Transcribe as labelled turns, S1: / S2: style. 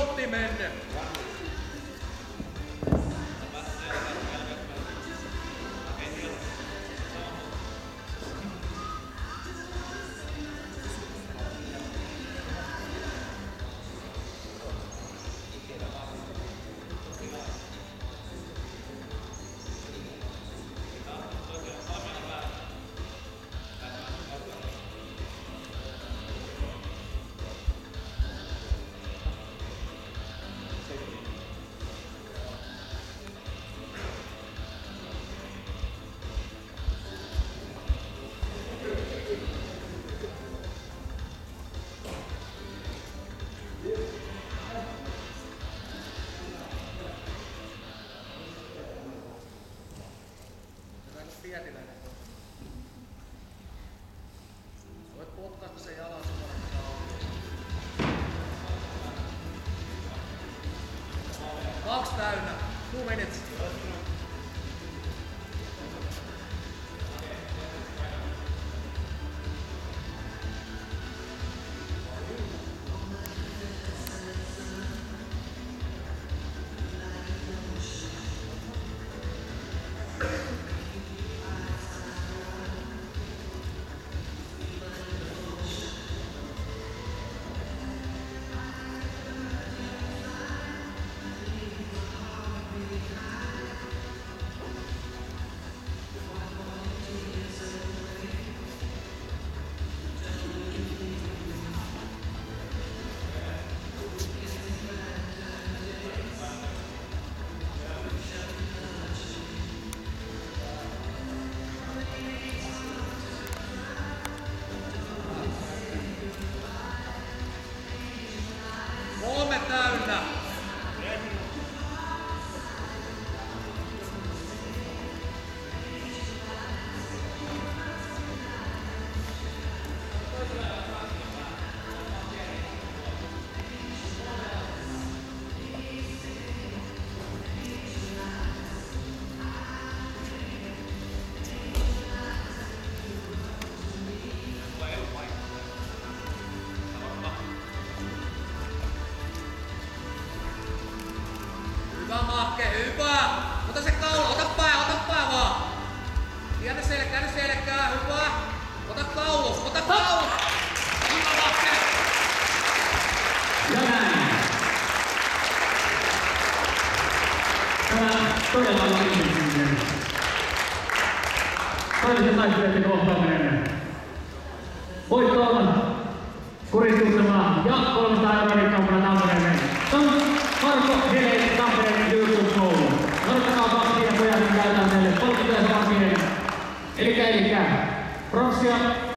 S1: minuutti mennyt. Pietiläinen. Voit potkaista sen jalan suoraan. 2 täynnä. 2 minutes. Täynnä. Hyvä Mahke, hyvä! Ota se kaula, ota pää vaan! Käännä selkää, hyvä! Ota kaulus! Hyvä Mahke!
S2: Ja näin. Tämä todella lakiminen. Toisen taistelijoiden kohtaaminen. Voittoon kuristuksella ja 300 € kaupalla Tampereelle. Marko Hele Tampereen YouTube-koulu. Odottakaa pakkia pojat, niin käytetään teille 30 000 pakkia. Elikkä pronssia.